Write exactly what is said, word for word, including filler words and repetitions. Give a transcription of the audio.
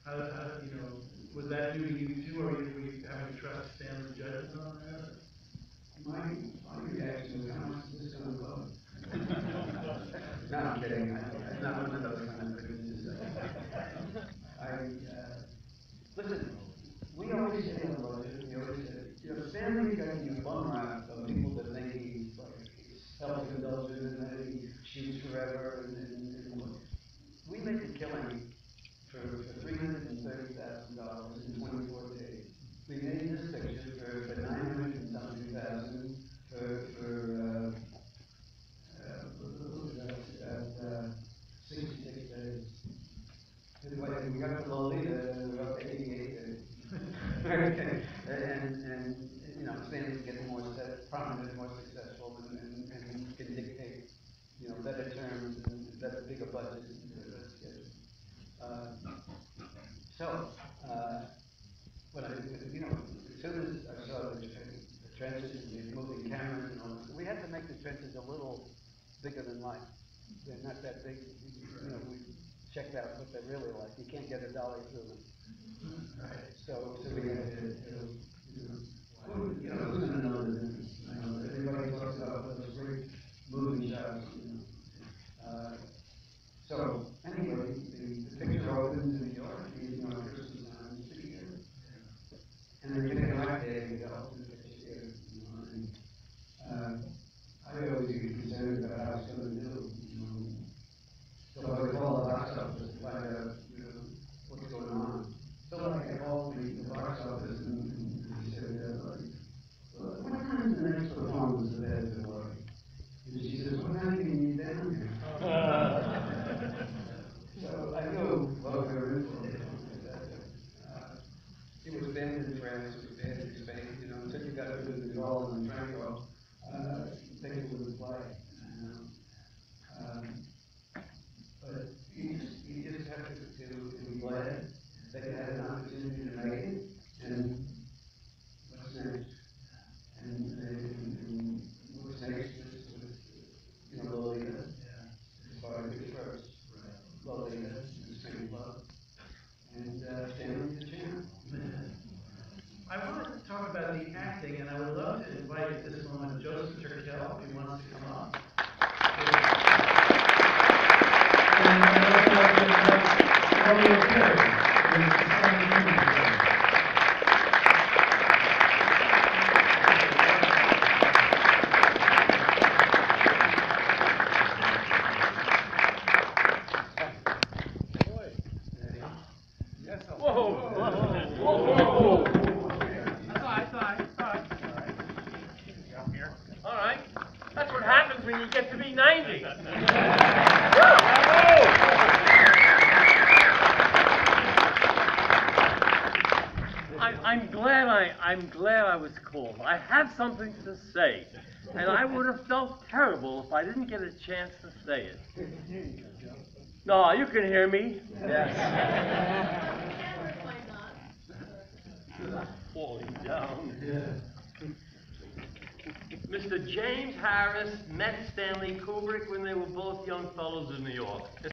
How, how, you know, was that due to you too, or were you having to trust Stanley's judgment on that? My, my reaction was, how much is this gonna cost? No, I'm kidding, I, I'm not one of those kind of businesses. I, uh, listen, we always say on budget, we always say, you know, Stanley's got these bum rap of people that think he's like, he's self-indulgent and that he shoots forever and, and, and what. We make a killing for, for three hundred and thirty thousand dollars in twenty-four days. We made this picture for, for nine hundred and something thousand for, for, uh, uh, what was that, at, uh, sixty-six days. Anyway, we got to Lolita, and we're up to eighty-eight days. and, and, you know, Stanley's getting more set, prominent, more successful, and, and, and can dictate, you know, better terms and better, bigger budgets. That's good. Uh, so, uh, when I, you know, as soon as I saw the, the trenches and the moving cameras and all that, we had to make the trenches a little bigger than life. They're not that big. You know, we checked out what they're really like. You can't get a dolly through them. Right. So, so we had to, you know, well, you know, who's going to know the difference? You know, everybody talks about those great moving shots. You know. Uh, so anyway, the, the picture opens in New York. You know, Christmas time, it's pretty good. And then you get right there, you go, and the picture here. You know, and uh, I always get concerned about how it's going to do. You know. So I would call the box office to find out, you know, what's going on. So like I called the, the box office and, and he said, uh, like, well, what time is the next performance of Ed to work? And she says, what time do you need down here? So I knew what we were in for. Uh, it was banned in France, it was banned in Spain, you know, until you got rid of the Gaulle and Franco, uh, things wouldn't play. You know. Um, But you just, you just have to, to, to be glad that you had an opportunity to make it, and what's next? And, and, and what's next was, was, you know, Lolita, as far as it first. Lolita, the Spring Club, and uh, Stanley the champ. I want to talk about the acting, and I would love to invite at this moment Joseph Turkel, if he wants to come up. And I'd also like to invite Elliot Perry, who is the second when you get to be ninety. I, I'm glad I, I'm glad I was called. I have something to say, and I would have felt terrible if I didn't get a chance to say it. No, you can hear me. Yes. Falling down. Yeah. Mister James Harris met Stanley Kubrick when they were both young fellows in New York.